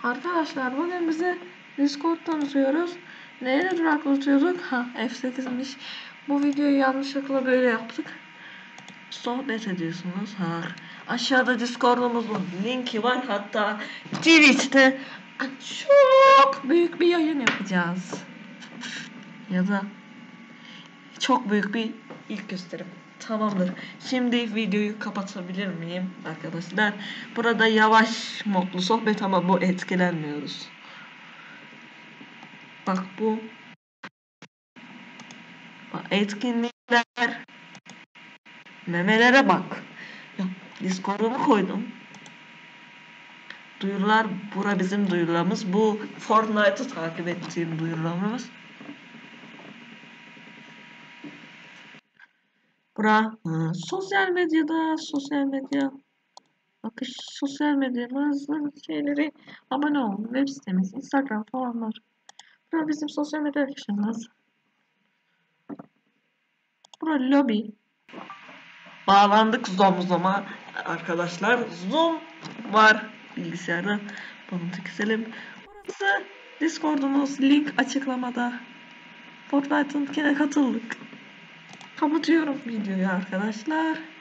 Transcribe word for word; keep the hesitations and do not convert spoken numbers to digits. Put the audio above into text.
Arkadaşlar bugün bize Discord tanıtıyoruz. Neyle duraklatıyorduk? Ha F sekizmiş. Bu videoyu yanlışlıkla böyle yaptık. Sohbet ediyorsunuz. Ha. Aşağıda Discord'umuzun linki var. Hatta Twitch'te çok büyük bir yayın yapacağız. Ya da çok büyük bir ilk gösterim. Tamamdır. Şimdi videoyu kapatabilir miyim arkadaşlar? Burada yavaş modlu sohbet ama bu etkilenmiyoruz. Bak bu bak, etkinlikler, memelere bak. Ya, Discord'umu koydum. Duyurular, bura bizim duyurularımız. Bu Fortnite'ı takip ettiğim duyurularımız. Bura hı, sosyal medyada, sosyal medya bakış, sosyal medyamızın şeyleri, abone olun, web sitemiz, Instagram falan var. Bura bizim sosyal medya akışımız. Bura lobi. Bağlandık Zoom arkadaşlar. Zoom var bilgisayarda. Bunu tıklayalım. Burası Discord'umuz. Link açıklamada. Fortnite'ınkine katıldık. Kapatıyorum videoyu arkadaşlar.